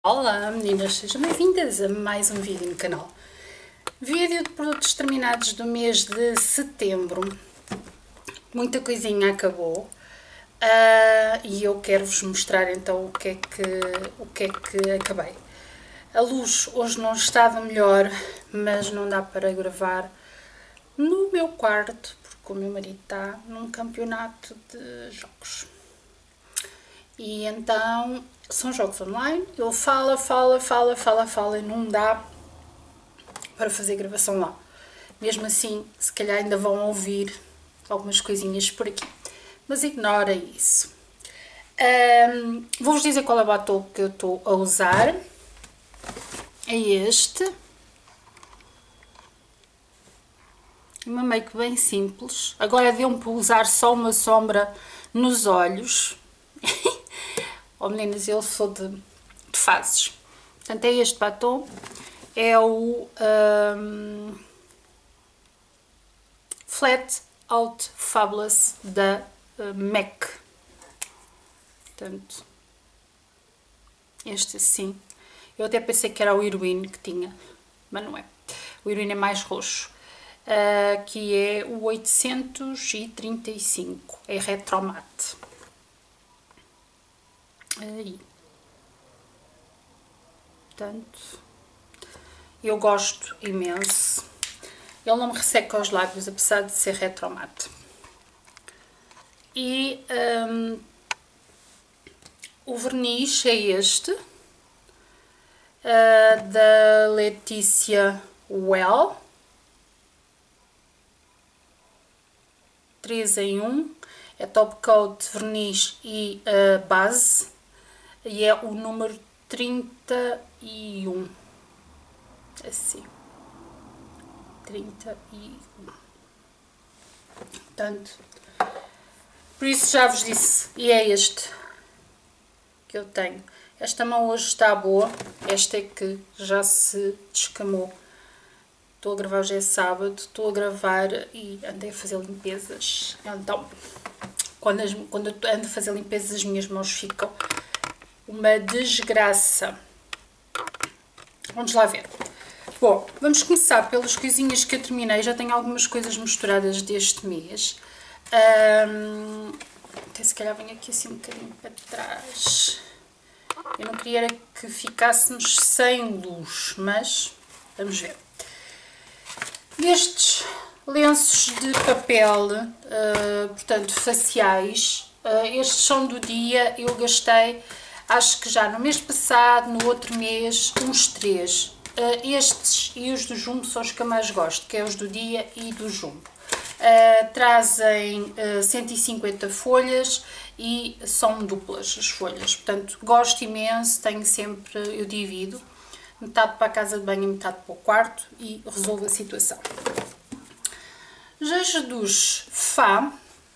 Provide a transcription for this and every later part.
Olá meninas, sejam bem-vindas a mais um vídeo no canal. Vídeo de produtos terminados do mês de setembro. Muita coisinha acabou e eu quero vos mostrar então o que é que acabei. A luz hoje não estava melhor, mas não dá para gravar no meu quarto porque o meu marido está num campeonato de jogos. E então são jogos online, ele fala e não dá para fazer gravação lá. Mesmo assim, se calhar ainda vão ouvir algumas coisinhas por aqui, mas ignorem isso. Vou-vos dizer qual é o batom que eu estou a usar. É este. Uma make bem simples. Agora deu-me para usar só uma sombra nos olhos. Oh meninas, eu sou de fases. Portanto, é este batom. É o Flat Out Fabulous da MAC. Portanto, este assim. Eu até pensei que era o Heroine que tinha, mas não é. O Heroine é mais roxo. Que é o 835. É retromate. Aí. Portanto, eu gosto imenso. Ele não me resseca os lábios, apesar de ser retromate. E o verniz é este, da Letícia Well. 3 em 1. É top coat, verniz e base. E é o número 31. Assim. 31. Portanto, por isso já vos disse. E é este que eu tenho. Esta mão hoje está boa. Esta é que já se descamou. Estou a gravar, hoje é sábado. Estou a gravar e andei a fazer limpezas. Então, quando eu ando a fazer limpezas, as minhas mãos ficam uma desgraça. Vamos lá ver. Bom, vamos começar pelas coisinhas que eu terminei. Já tenho algumas coisas misturadas deste mês. Até se calhar venho aqui assim um bocadinho para trás. Eu não queria que ficássemos sem luz, mas vamos ver. Estes lenços de papel, portanto faciais, estes são do dia. Eu gastei, acho que já no mês passado, no outro mês, uns 3. Estes e os do Jumbo são os que eu mais gosto, que é os do dia e do Jumbo. Trazem 150 folhas e são duplas as folhas, portanto gosto imenso. Tenho sempre, eu divido, metade para a casa de banho e metade para o quarto e resolvo a situação. Já dos Fá,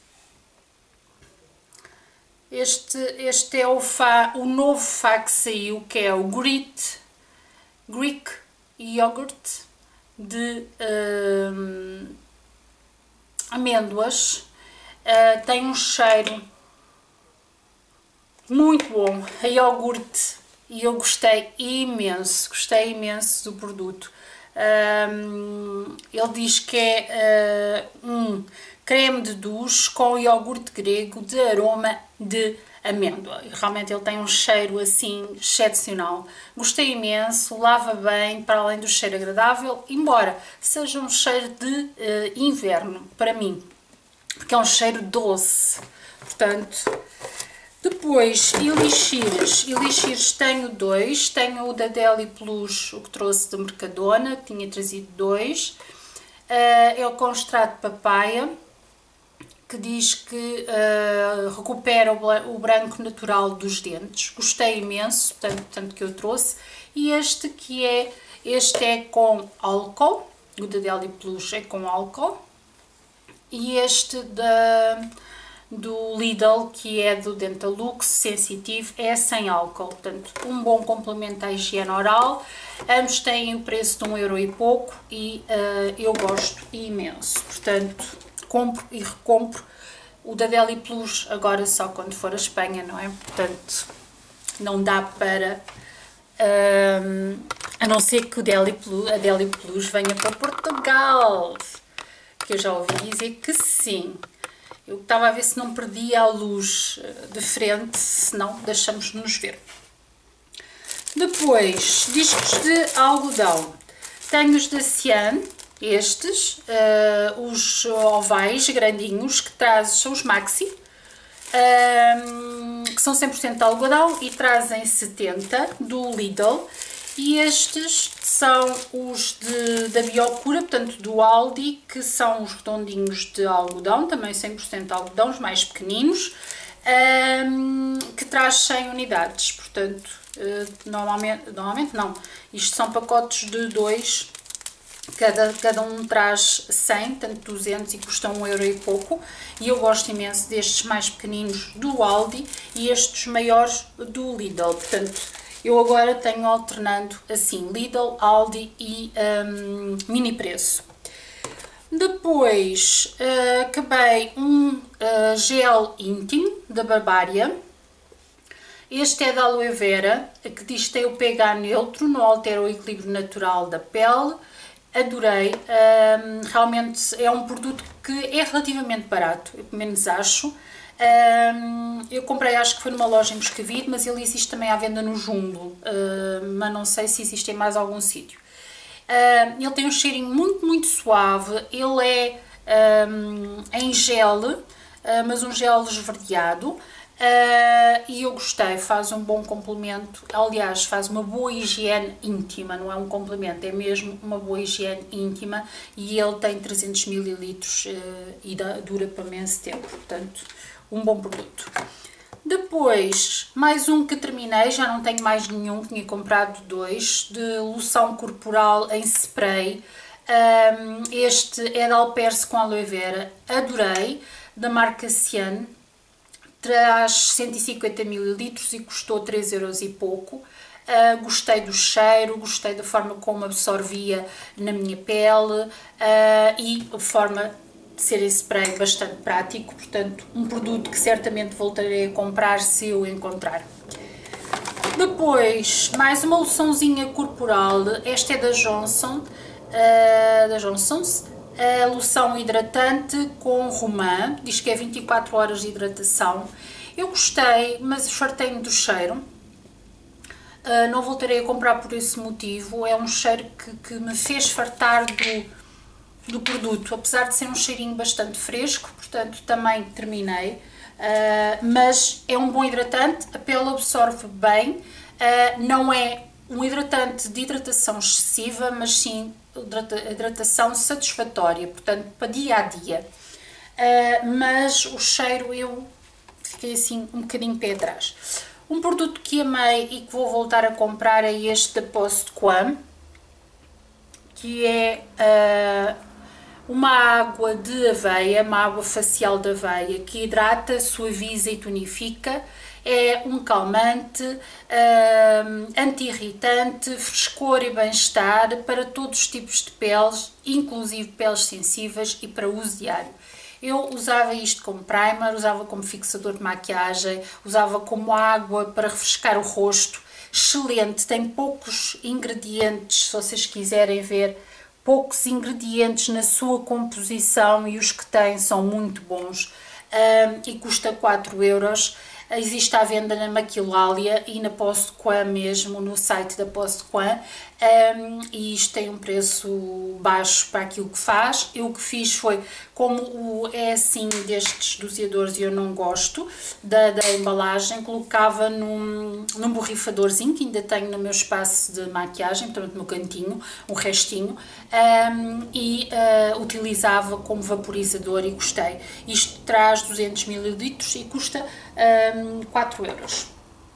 este é o novo Fá que saiu, que é o Greek Yogurt de amêndoas. Tem um cheiro muito bom a iogurte e eu gostei imenso do produto. Ele diz que é um creme de douche com iogurte grego de aroma de amêndoa. Realmente ele tem um cheiro assim excepcional. Gostei imenso, lava bem, para além do cheiro agradável, embora seja um cheiro de inverno para mim, porque é um cheiro doce. Portanto, depois elixires tenho 2, tenho o da Deli Plus, o que trouxe do Mercadona, que tinha trazido 2, é o com extrato de papaya, que diz que recupera o branco natural dos dentes. Gostei imenso, tanto que eu trouxe. E este é com álcool, o da Deli Plus é com álcool, e este do Lidl, que é do Dentalux Sensitive, é sem álcool. Portanto, um bom complemento à higiene oral. Ambos têm o preço de 1 euro e pouco e eu gosto imenso. Portanto, compro e recompro. O da Deli Plus agora só quando for a Espanha, não é? Portanto, não dá para a não ser que a Deli Plus venha para Portugal, que eu já ouvi dizer que sim. Eu estava a ver se não perdia a luz de frente, se não, deixamos-nos ver. Depois, discos de algodão. Tenho os da Cian, estes, os ovais grandinhos, que são os Maxi, que são 100% de algodão e trazem 70 do Lidl. E estes são os da Biocura, portanto do Aldi, que são os redondinhos de algodão, também 100% de algodão, os mais pequeninos, que traz 100 unidades, portanto, normalmente não, isto são pacotes de 2, cada um traz 100, tanto 200 e custa 1 euro e pouco, e eu gosto imenso destes mais pequeninos do Aldi e estes maiores do Lidl, portanto, eu agora tenho alternando assim, Lidl, Aldi e Mini Preço. Depois, acabei um gel íntimo da Barbária. Este é da aloe vera, que diz que tem o pH neutro, não altera o equilíbrio natural da pele. Adorei, realmente é um produto que é relativamente barato, eu pelo menos acho. Eu comprei, acho que foi numa loja em Moscavide, mas ele existe também à venda no Jumbo, mas não sei se existe em mais algum sítio. Ele tem um cheirinho muito suave, ele é em gel, mas um gel esverdeado, e eu gostei, faz um bom complemento, aliás faz uma boa higiene íntima, não é um complemento, é mesmo uma boa higiene íntima, e ele tem 300 ml e dura para imenso tempo, portanto um bom produto. Depois, mais um que terminei, já não tenho mais nenhum, tinha comprado 2, de loção corporal em spray. Este é de Alperce com aloe vera, adorei, da marca Cian, traz 150 ml e custou 3 euros e pouco. Gostei do cheiro, gostei da forma como absorvia na minha pele e a forma de ser em spray bastante prático, portanto um produto que certamente voltarei a comprar se eu encontrar. Depois, mais uma loçãozinha corporal, esta é da Johnson, a loção hidratante com romã, diz que é 24 horas de hidratação. Eu gostei, mas fartei-me do cheiro. Não voltarei a comprar por esse motivo, é um cheiro que me fez fartar do produto, apesar de ser um cheirinho bastante fresco, portanto também terminei, mas é um bom hidratante, a pele absorve bem, não é um hidratante de hidratação excessiva, mas sim hidratação satisfatória, portanto para dia a dia, mas o cheiro eu fiquei assim um bocadinho pé atrás. Um produto que amei e que vou voltar a comprar é este da Postquam, que é uma água de aveia, uma água facial de aveia, que hidrata, suaviza e tonifica. É um calmante, anti-irritante, frescor e bem-estar para todos os tipos de peles, inclusive peles sensíveis e para uso diário. Eu usava isto como primer, usava como fixador de maquiagem, usava como água para refrescar o rosto. Excelente, tem poucos ingredientes, se vocês quiserem ver, poucos ingredientes na sua composição e os que tem são muito bons, e custa 4 euros. Existe à venda na Maquilália e na Postquam mesmo, no site da Postquam, e isto tem um preço baixo para aquilo que faz. Eu o que fiz foi, como é assim destes doseadores e eu não gosto da embalagem, colocava num borrifadorzinho que ainda tenho no meu espaço de maquiagem, portanto no meu cantinho, um restinho, e utilizava como vaporizador e gostei. Isto traz 200 ml e custa 4 euros.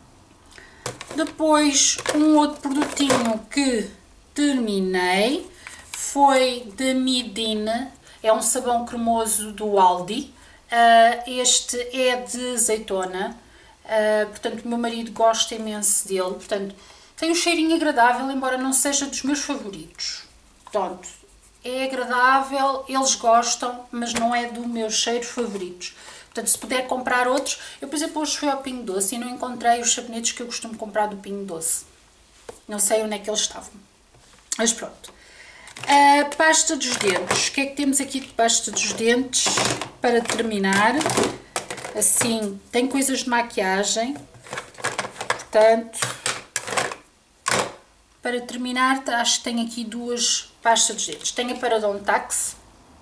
Depois, um outro produtinho que terminei foi da Midine, é um sabão cremoso do Aldi. Este é de azeitona, portanto o meu marido gosta imenso dele, portanto tem um cheirinho agradável, embora não seja dos meus favoritos. Pronto, é agradável, eles gostam, mas não é dos meus cheiros favoritos. Portanto, se puder comprar outros, eu por exemplo hoje fui ao Pingo Doce e não encontrei os sabonetes que eu costumo comprar do Pingo Doce. Não sei onde é que eles estavam. Mas pronto. A pasta dos dentes. O que é que temos aqui de pasta dos dentes para terminar? Assim, tem coisas de maquiagem. Portanto, para terminar, acho que tenho aqui duas pastas dos dentes. Tenho a Parodontax,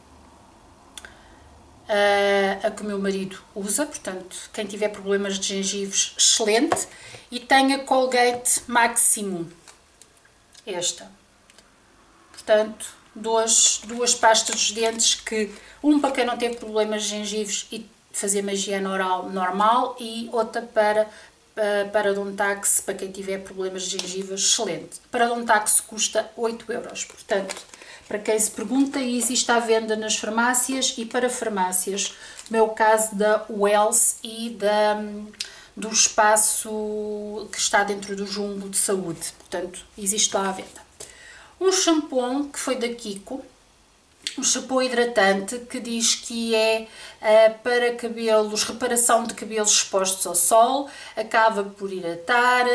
a que o meu marido usa, portanto, quem tiver problemas de gengivos, excelente. E tenho a Colgate Maximum, esta. Portanto, duas pastas dos dentes, que para quem não teve problemas de gengivos e fazer uma higiene oral normal, e outra para Parodontax, para quem tiver problemas de gengivas, excelente. Parodontax custa 8 euros, portanto, para quem se pergunta, existe à venda nas farmácias e para farmácias, no meu caso da Wells e do espaço que está dentro do Jumbo de Saúde, portanto, existe lá à venda. Um shampoo que foi da Kiko, um shampoo hidratante que diz que é para cabelos, reparação de cabelos expostos ao sol, acaba por hidratar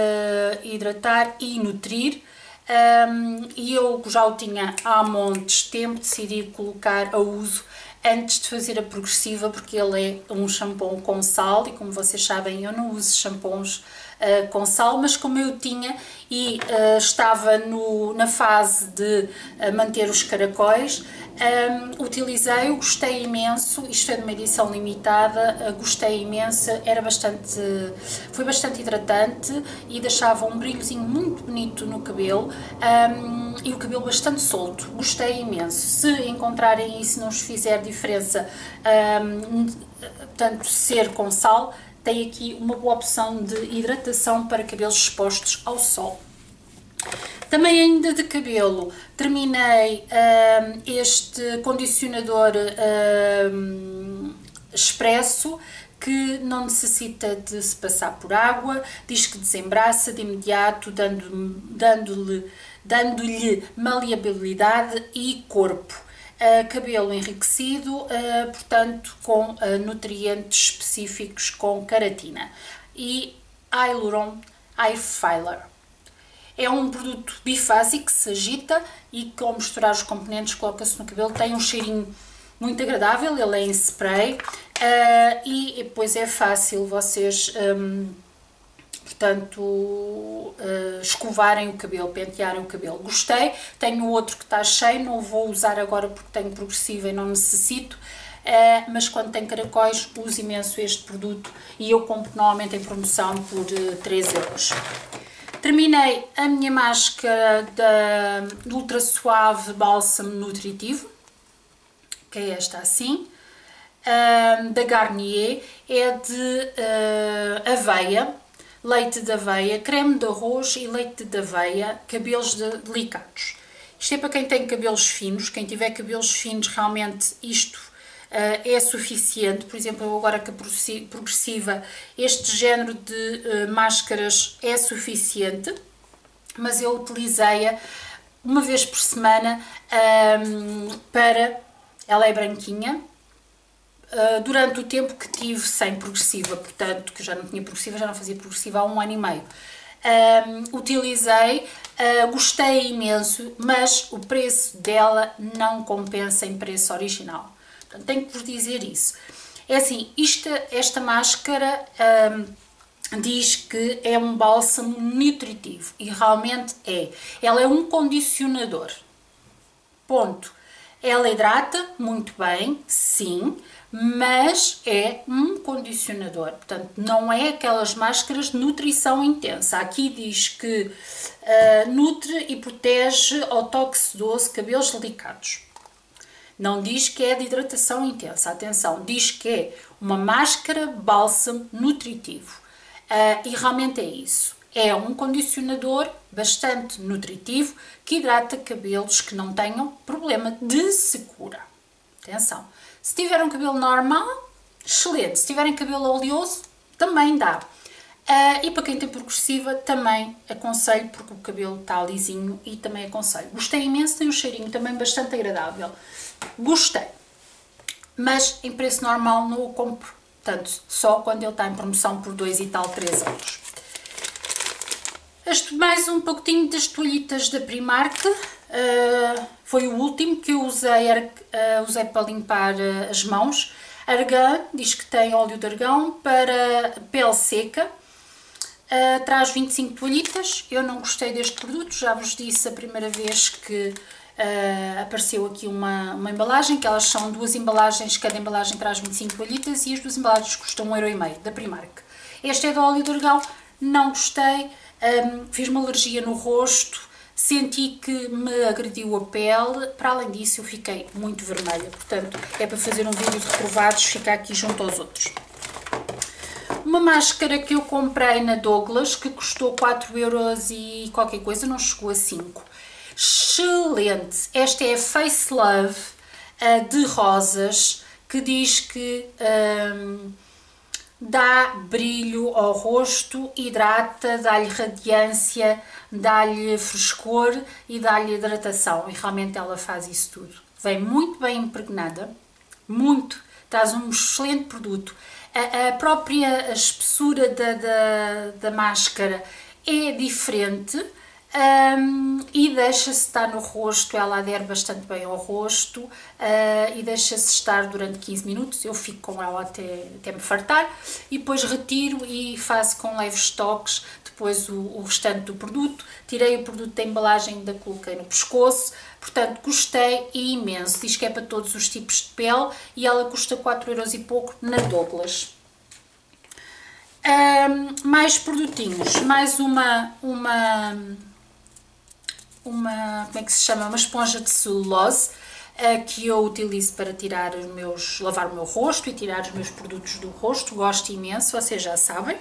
e nutrir. E eu já o tinha há montes de tempo, decidi colocar a uso antes de fazer a progressiva, porque ele é um shampoo com sal e, como vocês sabem, eu não uso shampoos com sal, mas como eu tinha e estava na fase de manter os caracóis, utilizei-o, gostei imenso. Isto é de uma edição limitada, gostei imenso, foi bastante hidratante e deixava um brilhozinho muito bonito no cabelo, e o cabelo bastante solto, gostei imenso. Se encontrarem isso, não vos fizer diferença, portanto, ser com sal, tem aqui uma boa opção de hidratação para cabelos expostos ao sol. Também ainda de cabelo, terminei este condicionador expresso, que não necessita de se passar por água, diz que desembaraça de imediato, dando-lhe maleabilidade e corpo. Cabelo enriquecido, portanto, com nutrientes específicos com queratina. E Hyaluron Eye Filler. É um produto bifásico que se agita e, ao misturar os componentes, coloca-se no cabelo. Tem um cheirinho muito agradável, ele é em spray, e depois é fácil vocês, portanto, escovarem o cabelo, pentearem o cabelo. Gostei. Tenho outro que está cheio, não o vou usar agora porque tenho progressiva e não necessito, mas quando tem caracóis uso imenso este produto e eu compro normalmente em promoção por 3 euros. Terminei a minha máscara do Ultra Suave Bálsamo Nutritivo, que é esta assim, da Garnier, é de aveia, leite de aveia, creme de arroz e leite de aveia, cabelos delicados. Isto é para quem tem cabelos finos. Quem tiver cabelos finos, realmente isto é suficiente. Por exemplo, eu agora que a progressiva, este género de máscaras é suficiente, mas eu utilizei-a uma vez por semana ela é branquinha, durante o tempo que tive sem progressiva, portanto, que já não tinha progressiva, já não fazia progressiva há 1 ano e meio. Utilizei, gostei imenso, mas o preço dela não compensa em preço original. Portanto, tenho que vos dizer isso. É assim, esta máscara diz que é um bálsamo nutritivo e realmente é. Ela é um condicionador. Ponto. Ela hidrata muito bem, sim, mas é um condicionador, portanto não é aquelas máscaras de nutrição intensa. Aqui diz que nutre e protege ao toque sedoso, cabelos delicados. Não diz que é de hidratação intensa, atenção, diz que é uma máscara bálsamo nutritivo, e realmente é isso. É um condicionador bastante nutritivo que hidrata cabelos que não tenham problema de secura. Atenção, se tiver um cabelo normal, excelente. Se tiverem cabelo oleoso, também dá. E para quem tem progressiva, também aconselho, porque o cabelo está lisinho e também aconselho. Gostei imenso, tem um cheirinho também bastante agradável. Gostei. Mas em preço normal não o compro. Portanto, só quando ele está em promoção por 2 e tal, 3 euros. Mais um pouquinho das toalhitas da Primark, foi o último que eu usei, usei para limpar as mãos. Argan, diz que tem óleo de argão para pele seca, traz 25 toalhitas. Eu não gostei deste produto, já vos disse a primeira vez que apareceu aqui uma embalagem, que elas são duas embalagens, cada embalagem traz 25 toalhitas e as duas embalagens custam 1,5€ da Primark. Este é do óleo de argão, não gostei. Fiz uma alergia no rosto, senti que me agrediu a pele, para além disso eu fiquei muito vermelha, portanto é para fazer um vídeo de reprovados, ficar aqui junto aos outros. Uma máscara que eu comprei na Douglas, que custou 4€ e qualquer coisa, não chegou a 5. Excelente! Esta é a Face Love de rosas, que diz que dá brilho ao rosto, hidrata, dá-lhe radiância, dá-lhe frescor e dá-lhe hidratação. E realmente ela faz isso tudo. Vem muito bem impregnada, muito, traz um excelente produto. A própria espessura da máscara é diferente. E deixa-se estar no rosto, ela adere bastante bem ao rosto e deixa-se estar durante 15 minutos, eu fico com ela até me fartar e depois retiro e faço com leves toques depois o restante do produto. Tirei o produto da embalagem e ainda coloquei no pescoço, portanto gostei imenso, diz que é para todos os tipos de pele e ela custa 4€ e pouco na Douglas. Mais produtinhos, mais uma como é que se chama? Uma esponja de celulose que eu utilizo para tirar lavar o meu rosto e tirar os meus produtos do rosto, gosto imenso, vocês já sabem.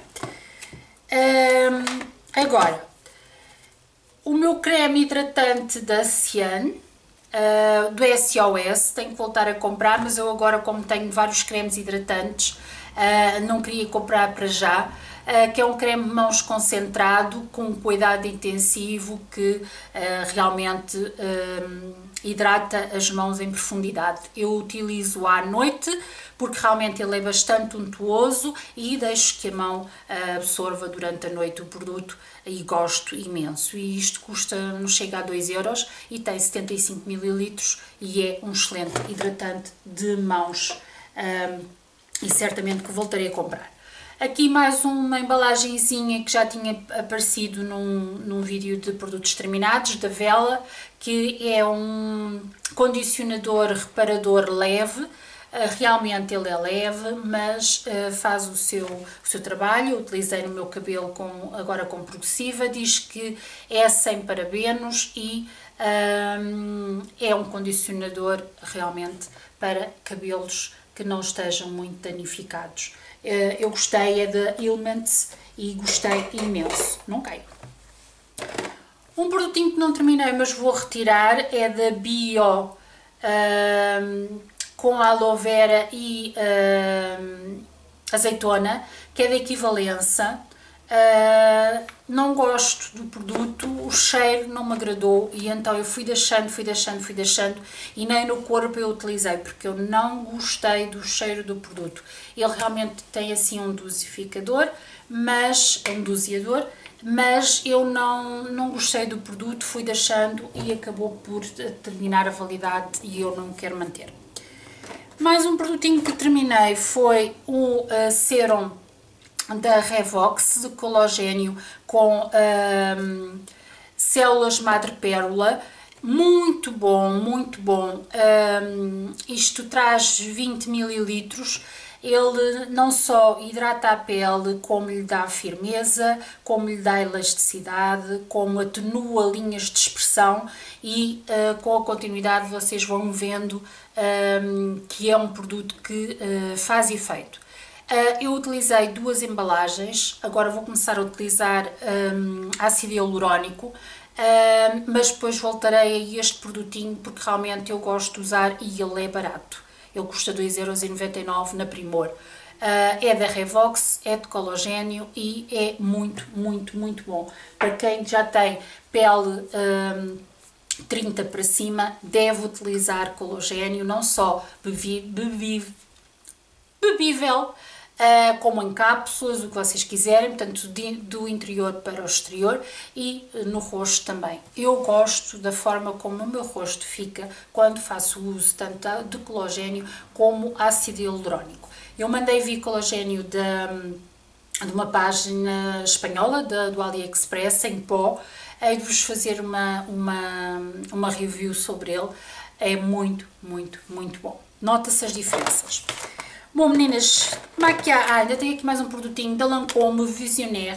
Agora, o meu creme hidratante da Cian, do SOS, tenho que voltar a comprar, mas eu agora, como tenho vários cremes hidratantes, não queria comprar para já. Que é um creme de mãos concentrado com cuidado intensivo que realmente hidrata as mãos em profundidade. Eu utilizo à noite porque realmente ele é bastante untuoso e deixo que a mão absorva durante a noite o produto e gosto imenso. E isto não chega a 2€ e tem 75 ml e é um excelente hidratante de mãos e certamente que voltarei a comprar. Aqui mais uma embalagenzinha que já tinha aparecido num vídeo de produtos terminados, da Vela, que é um condicionador reparador leve. Realmente ele é leve, mas faz o seu trabalho. Eu utilizei no meu cabelo agora com progressiva, diz que é sem parabenos e é um condicionador realmente para cabelos que não estejam muito danificados. Eu gostei, é da Elements e gostei imenso, não cai. Um produtinho que não terminei, mas vou retirar, é da Bio, com aloe vera e azeitona, que é da Equivalência. Não gosto do produto, o cheiro não me agradou e então eu fui deixando e nem no corpo eu utilizei porque eu não gostei do cheiro do produto. Ele realmente tem assim um dosificador, mas eu não gostei do produto, fui deixando e acabou por terminar a validade e eu não quero manter. Mais um produtinho que terminei foi o sérum da Revox de colagênio com células madrepérola, muito bom, muito bom. Isto traz 20 ml, ele não só hidrata a pele, como lhe dá firmeza, como lhe dá elasticidade, como atenua linhas de expressão e com a continuidade vocês vão vendo que é um produto que faz efeito. Eu utilizei duas embalagens, agora vou começar a utilizar ácido hialurónico, mas depois voltarei a este produtinho porque realmente eu gosto de usar e ele é barato. Ele custa 2,99€ na Primor. É da Revox, é de colagênio e é muito, muito, muito bom. Para quem já tem pele 30 para cima, deve utilizar colagênio, não só bebível, como em cápsulas, o que vocês quiserem, portanto do interior para o exterior e no rosto também. Eu gosto da forma como o meu rosto fica quando faço uso tanto de colagênio como ácido hialurónico. Eu mandei vir colagênio de uma página espanhola do AliExpress em pó. Hei de vos fazer uma review sobre ele. É muito, muito, muito bom. Nota-se as diferenças. Bom, meninas, ainda tenho aqui mais um produtinho da Lancôme Visionaire.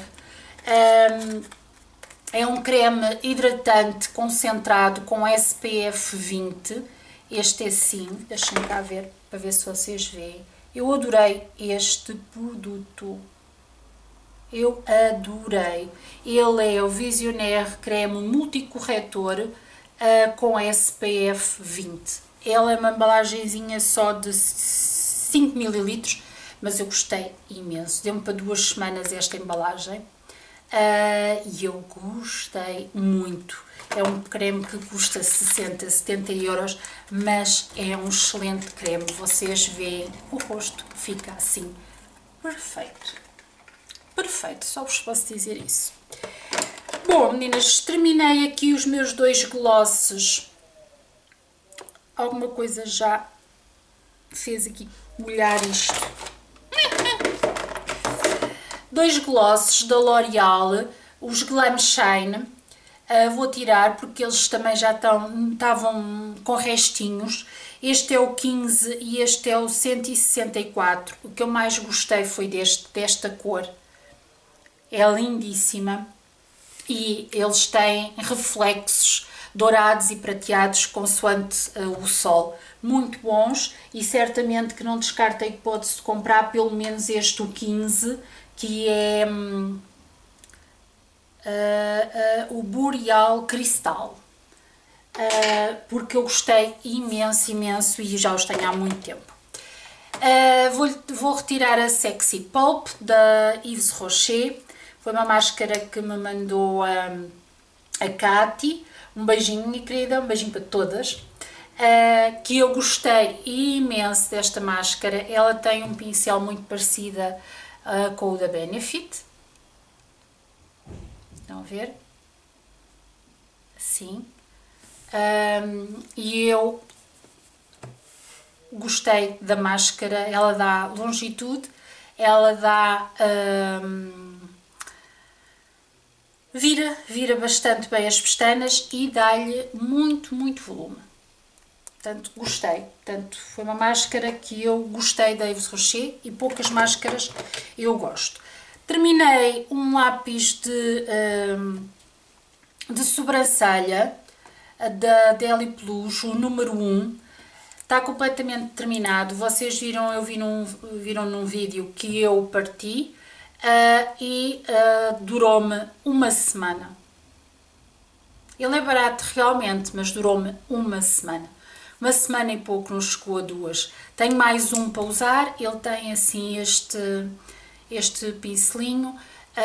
É um creme hidratante concentrado com SPF 20. Este é sim, deixem cá ver, para ver se vocês veem. Eu adorei este produto. Eu adorei. Ele é o Visionaire Creme Multicorretor com SPF 20. Ela é uma embalagenzinha só de 5 ml, mas eu gostei imenso. Deu-me para 2 semanas esta embalagem e eu gostei muito. É um creme que custa 60, 70 euros, mas é um excelente creme. Vocês veem, o rosto fica assim perfeito. Perfeito, só vos posso dizer isso. Bom, meninas, terminei aqui os meus 2 glosses. Alguma coisa já fez aqui molhar isto. 2 glosses da L'Oréal, os Glam Shine. Vou tirar porque eles também já estavam com restinhos. Este é o 15 e este é o 164. O que eu mais gostei foi desta cor. É lindíssima e eles têm reflexos dourados e prateados consoante o sol. Muito bons e certamente que não descarto a hipótese de comprar pelo menos este, o 15, que é o Boreal Cristal. Porque eu gostei imenso, imenso e já os tenho há muito tempo. Vou retirar a Sexy Pulp da Yves Rocher. Foi uma máscara que me mandou a Cati. Um beijinho, minha querida, um beijinho para todas. Que eu gostei imenso desta máscara. Ela tem um pincel muito parecida com o da Benefit. Estão a ver? Assim. E eu gostei da máscara. Ela dá longitude, ela dá... vira bastante bem as pestanas e dá-lhe muito, muito volume. Portanto, gostei. Portanto, foi uma máscara que eu gostei da Yves Rocher e poucas máscaras eu gosto. Terminei um lápis de sobrancelha da Deli Plus, o número 1. Está completamente terminado. Vocês viram, viram num vídeo que eu parti. Durou-me uma semana. Ele é barato realmente, mas durou-me uma semana. Uma semana e pouco, não chegou a 2. Tenho mais um para usar. Ele tem assim este pincelinho.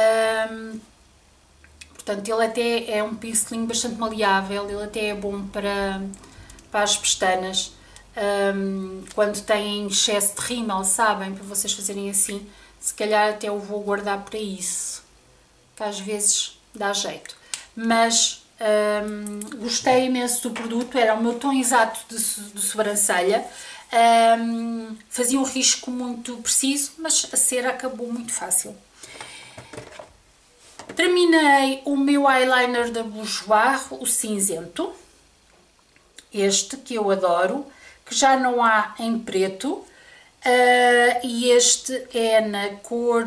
Portanto, ele até é um pincelinho bastante maleável. Ele até é bom para as pestanas. Quando têm excesso de rímel, sabem? Para vocês fazerem assim. Se calhar até eu vou guardar para isso, que às vezes dá jeito. Mas gostei imenso do produto, era o meu tom exato de sobrancelha. Fazia um risco muito preciso, mas a cera acabou muito fácil. Terminei o meu eyeliner da Bourjois, o cinzento. Este que eu adoro, que já não há em preto. E este é na cor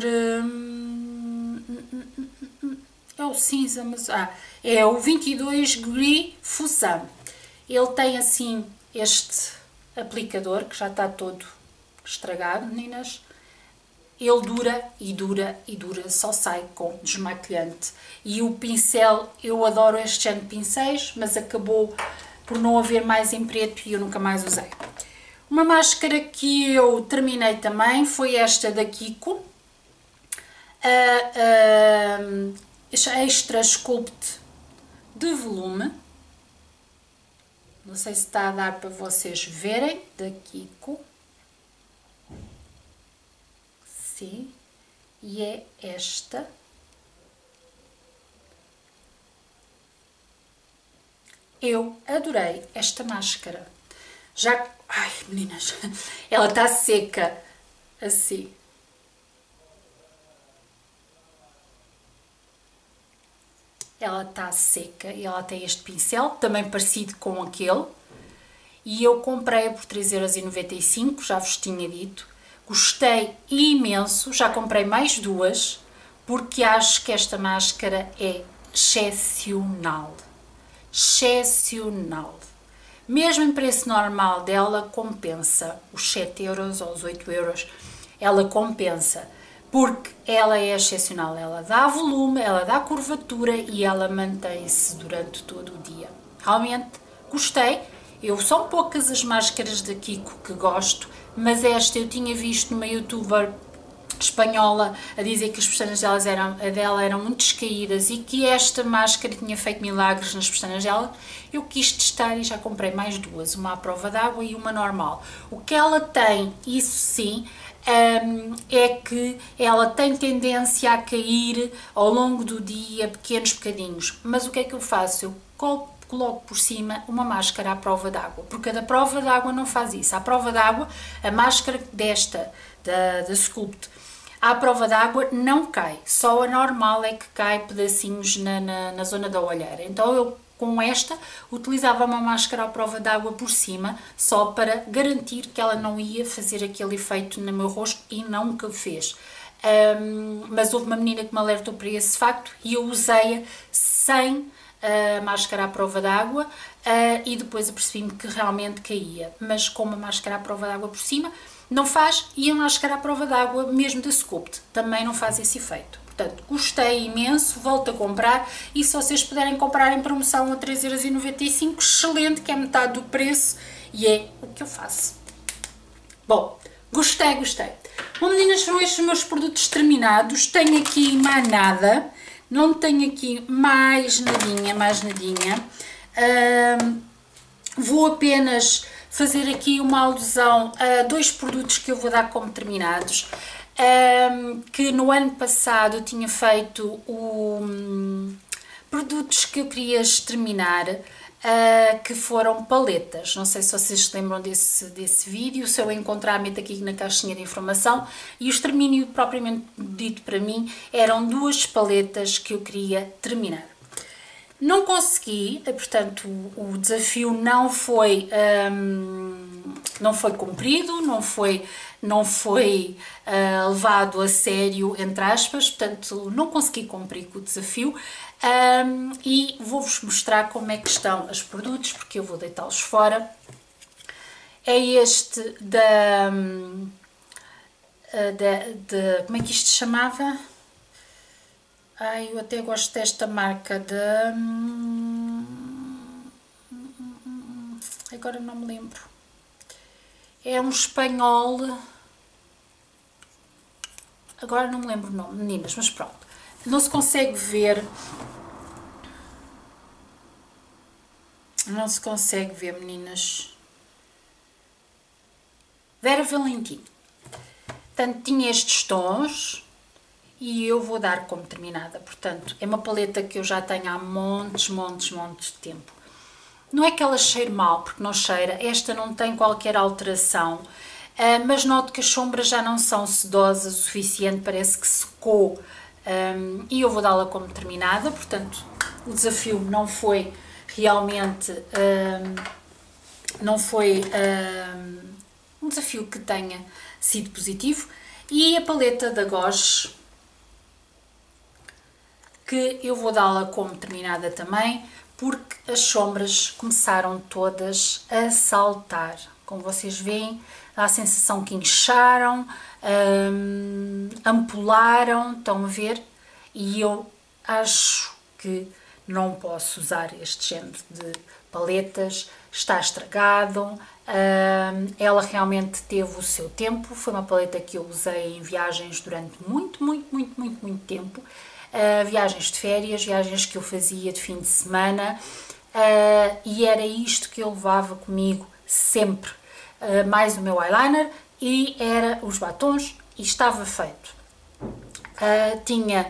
é o cinza, mas é o 22 Gris Fusan. Ele tem assim este aplicador que já está todo estragado, meninas. Ele dura e dura e dura, só sai com desmaquilhante. E o pincel, eu adoro este género de pincéis, mas acabou por não haver mais em preto e eu nunca mais usei. Uma máscara que eu terminei também foi esta da Kiko, a Extra Sculpt de volume. Não sei se está a dar para vocês verem, da Kiko. Sim. E é esta. Eu adorei esta máscara. Já... Ai, meninas, ela está seca, assim. Ela está seca e ela tem este pincel, também parecido com aquele. E eu comprei por 3,95€, já vos tinha dito. Gostei imenso, já comprei mais duas, porque acho que esta máscara é excepcional. Excepcional. Mesmo em preço normal dela, compensa. Os 7€ ou os 8€, ela compensa. Porque ela é excepcional. Ela dá volume, ela dá curvatura e ela mantém-se durante todo o dia. Realmente gostei. São poucas as máscaras da Kiko que gosto, mas esta eu tinha visto numa youtuber espanhola a dizer que as pestanas dela eram muito descaídas e que esta máscara tinha feito milagres nas pestanas dela. Eu quis testar e já comprei mais duas, uma à prova d'água e uma normal. O que ela tem, isso sim, é que ela tem tendência a cair ao longo do dia, pequenos bocadinhos. Mas o que é que eu faço? Eu coloco por cima uma máscara à prova d'água, porque a da prova d'água não faz isso. À prova d'água, a máscara desta, da Sculpt, à prova d'água não cai, só a normal é que cai pedacinhos na zona da olheira. Então eu, com esta, utilizava uma máscara à prova d'água por cima, só para garantir que ela não ia fazer aquele efeito no meu rosto, e nunca o fez. Mas houve uma menina que me alertou para esse facto e eu usei-a sem a máscara à prova d'água e depois apercebi-me que realmente caía, mas com uma máscara à prova d'água por cima não faz, e a máscara à prova d'água mesmo da Sculpt também não faz esse efeito. Portanto, gostei imenso, volto a comprar, e se vocês puderem comprar em promoção a 3,95€, excelente, que é metade do preço, e é o que eu faço. Bom, gostei. Bom, meninas, foram estes os meus produtos terminados. Tenho aqui mais nada. Não tenho aqui mais nadinha. Vou apenas fazer aqui uma alusão a dois produtos que eu vou dar como terminados. Que no ano passado eu tinha feito produtos que eu queria terminar, que foram paletas. Não sei se vocês se lembram desse vídeo. Se eu encontrar, meto aqui na caixinha de informação. E o extermínio propriamente dito para mim eram duas paletas que eu queria terminar. Não consegui, portanto o desafio não foi cumprido, não foi levado a sério, entre aspas, portanto não consegui cumprir com o desafio. E vou-vos mostrar como é que estão os produtos, porque eu vou deitá-los fora. É este como é que isto se chamava? Ai, eu até gosto desta marca agora não me lembro. É um espanhol. Agora não me lembro o nome, meninas, mas pronto. Não se consegue ver. Não se consegue ver, meninas. Vera Valentim. Portanto, tinha estes tons. E eu vou dar como terminada. Portanto, é uma paleta que eu já tenho há montes de tempo. Não é que ela cheire mal, porque não cheira. Esta não tem qualquer alteração. Mas noto que as sombras já não são sedosas o suficiente. Parece que secou. E eu vou dá-la como terminada. Portanto, o desafio não foi realmente... não foi um desafio que tenha sido positivo. E a paleta da Gosh, que eu vou dá-la como terminada também, porque as sombras começaram todas a saltar. Como vocês veem, dá a sensação que incharam, ampularam, estão a ver? E eu acho que não posso usar este género de paletas, está estragado. Ela realmente teve o seu tempo, foi uma paleta que eu usei em viagens durante muito tempo. Viagens de férias, viagens que eu fazia de fim de semana, e era isto que eu levava comigo sempre, mais o meu eyeliner, e era os batons e estava feito. Tinha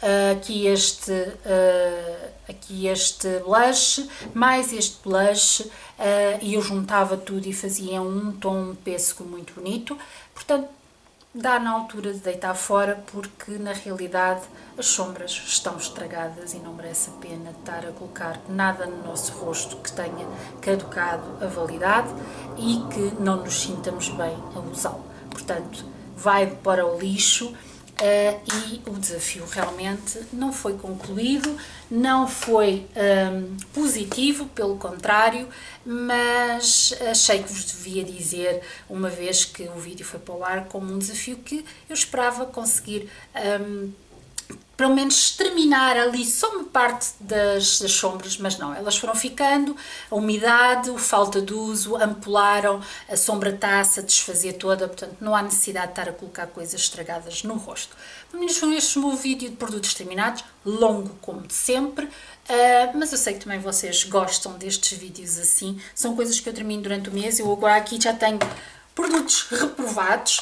aqui este blush, mais este blush, e eu juntava tudo e fazia um tom pêssego muito bonito. Portanto, dá na altura de deitar fora, porque na realidade as sombras estão estragadas e não merece a pena estar a colocar nada no nosso rosto que tenha caducado a validade e que não nos sintamos bem a usá-lo. Portanto, vai para o lixo. E o desafio realmente não foi concluído, não foi positivo, pelo contrário, mas achei que vos devia dizer, uma vez que o vídeo foi para o ar, como um desafio que eu esperava conseguir pelo menos terminar ali só uma parte das sombras, mas não, elas foram ficando, a umidade, a falta de uso, ampularam, a sombra está-se a desfazer toda, portanto não há necessidade de estar a colocar coisas estragadas no rosto. Meninos, foi este o meu vídeo de produtos terminados, longo como de sempre, mas eu sei que também vocês gostam destes vídeos assim, são coisas que eu termino durante o mês. Eu agora aqui já tenho produtos reprovados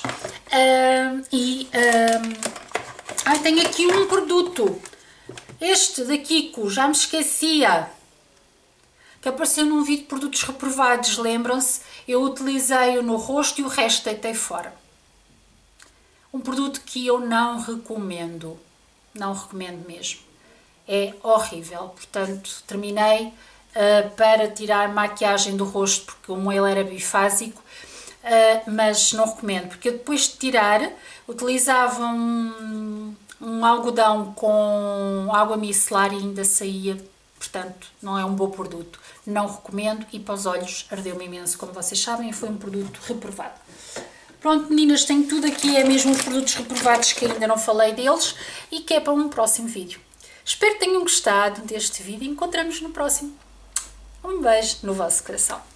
tenho aqui um produto, este da Kiko, já me esquecia, que apareceu num vídeo de produtos reprovados, lembram-se? Eu utilizei-o no rosto e o resto deitei fora. Um produto que eu não recomendo mesmo, é horrível. Portanto, terminei para tirar maquiagem do rosto, porque como ele era bifásico, mas não recomendo, porque eu depois de tirar utilizava um algodão com água micelar e ainda saía, portanto não é um bom produto, não recomendo, e para os olhos ardeu-me imenso, como vocês sabem, foi um produto reprovado. Pronto, meninas, tenho tudo aqui, é mesmo os produtos reprovados que ainda não falei deles e que é para um próximo vídeo. Espero que tenham gostado deste vídeo e encontramos no próximo. Um beijo no vosso coração.